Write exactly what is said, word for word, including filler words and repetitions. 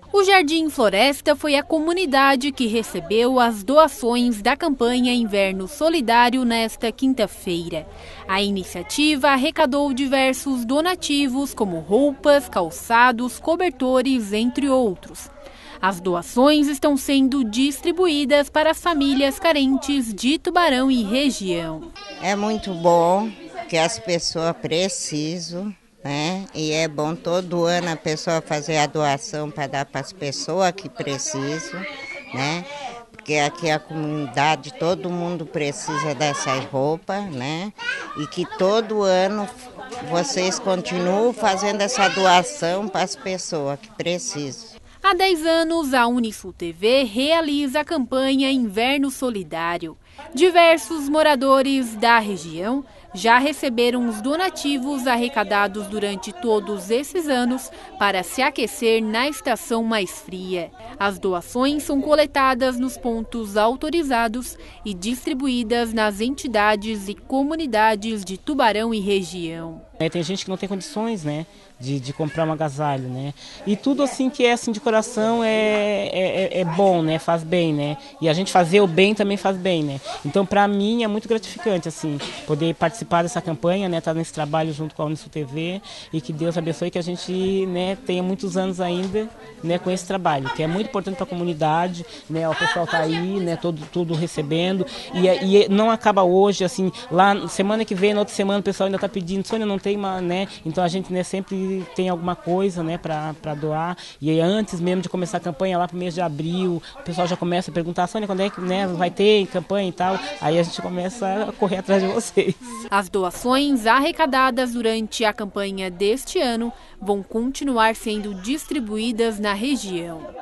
O Jardim Floresta foi a comunidade que recebeu as doações da campanha Inverno Solidário nesta quinta-feira. A iniciativa arrecadou diversos donativos, como roupas, calçados, cobertores, entre outros. As doações estão sendo distribuídas para as famílias carentes de Tubarão e região. É muito bom que as pessoas precisam. Né? E é bom todo ano a pessoa fazer a doação para dar para as pessoas que precisam, né? Porque aqui a comunidade, todo mundo precisa dessas roupas, né? E que todo ano vocês continuam fazendo essa doação para as pessoas que precisam. Há dez anos, a Unisul T V realiza a campanha Inverno Solidário. Diversos moradores da região já receberam os donativos arrecadados durante todos esses anos para se aquecer na estação mais fria. As doações são coletadas nos pontos autorizados e distribuídas nas entidades e comunidades de Tubarão e região. Tem gente que não tem condições, né, de, de comprar um agasalho, né? E tudo assim que é assim de coração é, é, é bom, né? Faz bem, né? E a gente fazer o bem também faz bem, né? Então, para mim, é muito gratificante, assim, poder participar dessa campanha, né? Estar nesse trabalho junto com a Unisul T V e que Deus abençoe que a gente, né, tenha muitos anos ainda, né, com esse trabalho, que é muito importante para a comunidade, né? O pessoal tá aí, né? Todo, tudo recebendo e, e não acaba hoje, assim, lá semana que vem, na outra semana, o pessoal ainda está pedindo, Sônia, não tem uma, né? Então a gente, né, sempre tem alguma coisa, né, para doar. E aí, antes mesmo de começar a campanha, lá pro mês de abril, o pessoal já começa a perguntar, Sônia, quando é que, né, vai ter campanha e tal. Aí a gente começa a correr atrás de vocês. As doações arrecadadas durante a campanha deste ano vão continuar sendo distribuídas na região.